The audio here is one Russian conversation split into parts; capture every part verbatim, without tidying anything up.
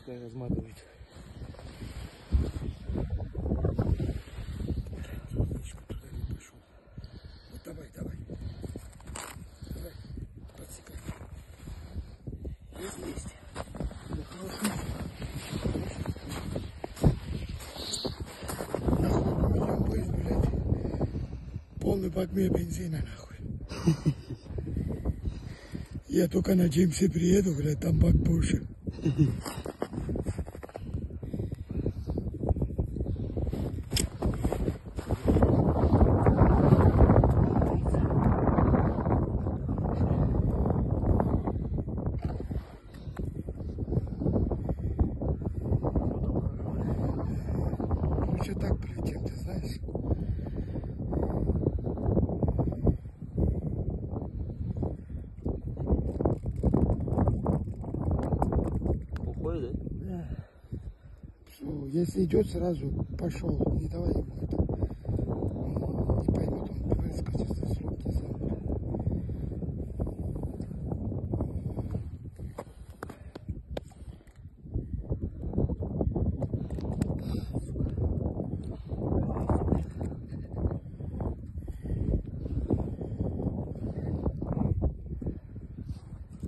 пускай разматывает. Ручку туда не пошел. Вот давай, давай. Давай, подсекай. Есть, есть. Ну, хорошо. Нахуй, я боюсь, блядь. Полный бак мне бензина, нахуй. Я только на Джеймсе приеду, блядь, там бак больше. Лучше так полетим, ты знаешь. Уходит, да? Да. Все, если идет, сразу пошел. Не давай ему это. Он не поймет, он выскочит за сроки сам.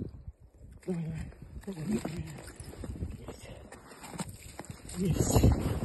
Давай, давай. Есть. Есть.